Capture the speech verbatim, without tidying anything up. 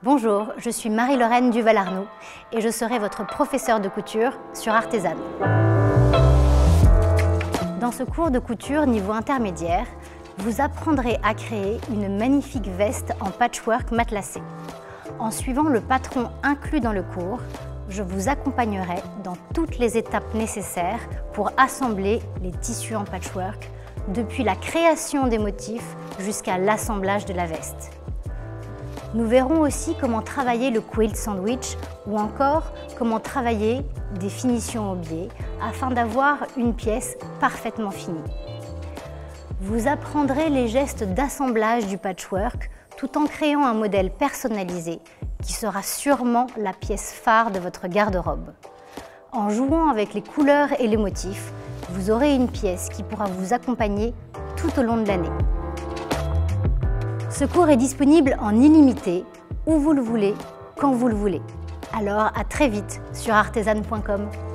Bonjour, je suis Marie-Laurène Duval-Arnoux et je serai votre professeure de couture sur Artesane. Dans ce cours de couture niveau intermédiaire, vous apprendrez à créer une magnifique veste en patchwork matelassé. En suivant le patron inclus dans le cours, je vous accompagnerai dans toutes les étapes nécessaires pour assembler les tissus en patchwork, depuis la création des motifs jusqu'à l'assemblage de la veste. Nous verrons aussi comment travailler le quilt sandwich ou encore comment travailler des finitions au biais afin d'avoir une pièce parfaitement finie. Vous apprendrez les gestes d'assemblage du patchwork tout en créant un modèle personnalisé qui sera sûrement la pièce phare de votre garde-robe. En jouant avec les couleurs et les motifs, vous aurez une pièce qui pourra vous accompagner tout au long de l'année. Ce cours est disponible en illimité, où vous le voulez, quand vous le voulez. Alors à très vite sur artesane point com.